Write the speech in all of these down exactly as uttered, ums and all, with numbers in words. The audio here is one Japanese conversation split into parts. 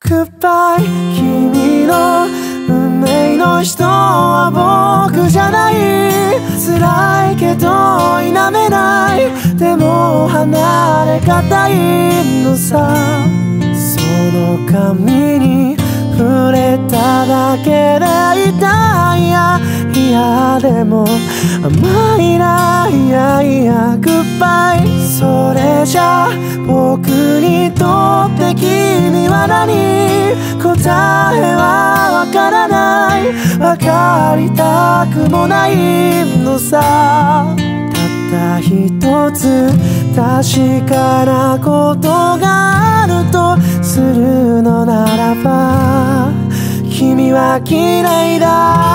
Goodbye 君の運命の人は僕じゃない。辛いけど否めない。でも離れがたいのさ。その髪に触れただけで痛いやいやでも甘いないやいや Goodbye それじゃ僕にとって君は何。答えはわからない。わかりたくもないのさ。たった一つ確かなことがあるとするのならば君は嫌い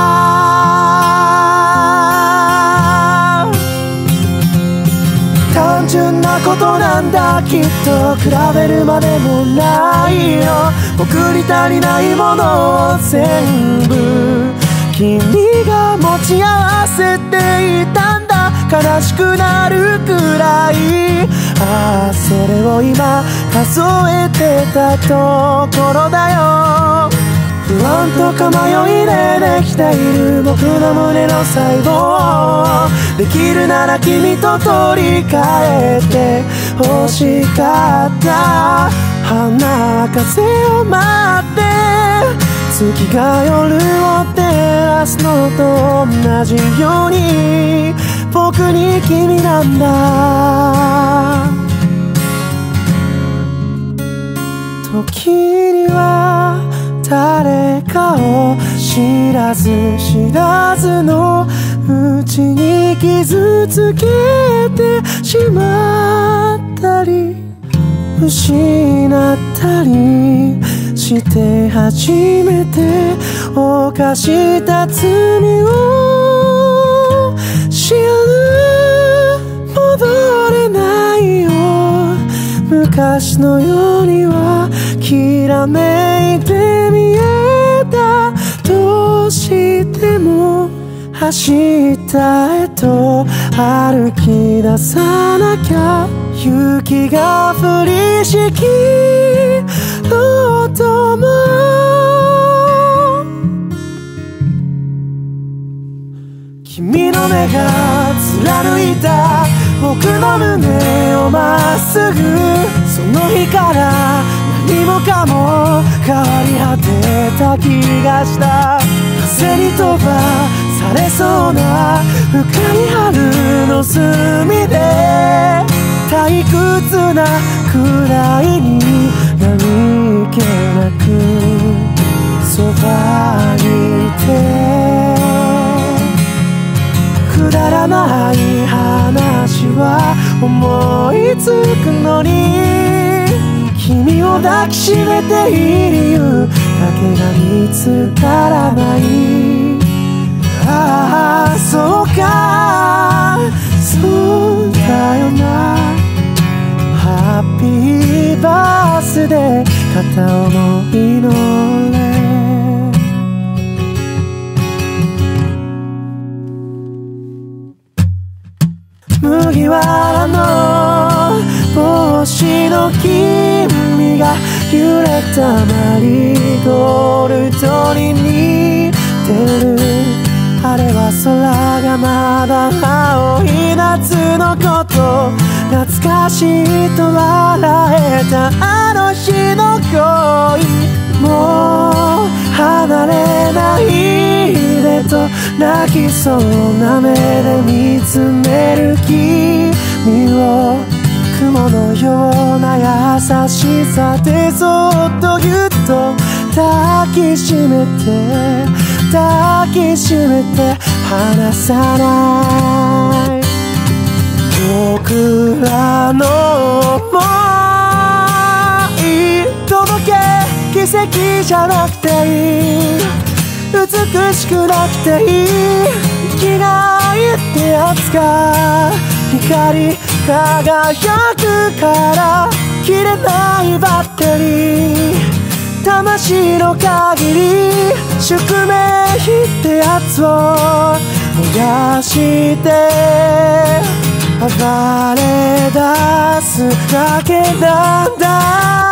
だ。単純なことなんだきっと比べるまでもないよ。僕に足りないものを全部君が持ち合わせていたんだ。悲しくなるくらいああそれを今数えてたところだよ。不安とか迷いでできている僕の胸の細胞できるなら君と取り替えて欲しかった。花風を待って月が夜を照らすのと同じように僕に君なんだ。時には誰かを知らず知らずのうちに傷つけてしまったり失ったりして初めて犯した罪を知らぬ戻れないよ。昔のようにはきらめいて見えた。どうしても明日へと歩き出さなきゃ。雪が降りしきろうとも君の目が貫いた僕の胸をまっすぐ。その日から何もかも変わり果てた気がした。風に飛ばされそうな深い春の隅で退屈なくらいに何気なくそばにいてくだらない話は思いつくのに君を抱きしめている理由だけが見つからない。ああそうかそうだよな。ハッピーバースデー片思いの俺麦わらの帽子の君が揺れたマリーゴールドに似てる。あれは空がまだ青い夏のこと懐かしいと笑えたあの日の恋。もう離れないでと泣きそうな目で見つめる君を雲のような優しさでそっとぎゅっと抱きしめて抱きしめて離さない。僕らの想い届け奇跡じゃなくていい美しくなくていい生きがいってやつか。光輝くから切れないバッテリー魂の限り宿命ってやつを燃やして暴れ出すだけなんだ。